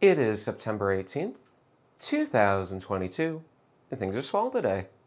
It is September 18th, 2022, and things are swell today.